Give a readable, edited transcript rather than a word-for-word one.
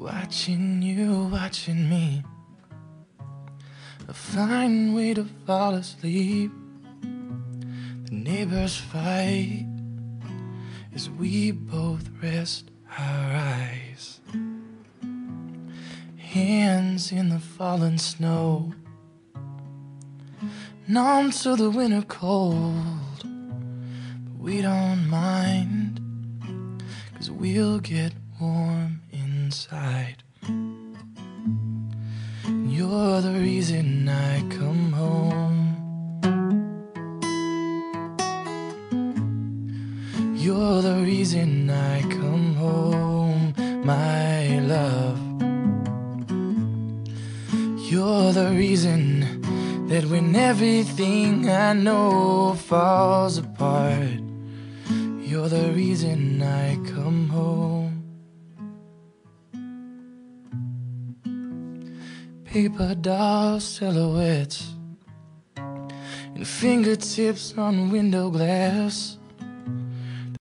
Watching you, watching me, a fine way to fall asleep. The neighbors fight as we both rest our eyes. Hands in the fallen snow, numb to the winter cold. But we don't mind, 'cause we'll get warm inside. You're the reason I come home. You're the reason I come home, my love. You're the reason that when everything I know falls apart, you're the reason I come home. Paper doll silhouettes and fingertips on window glass.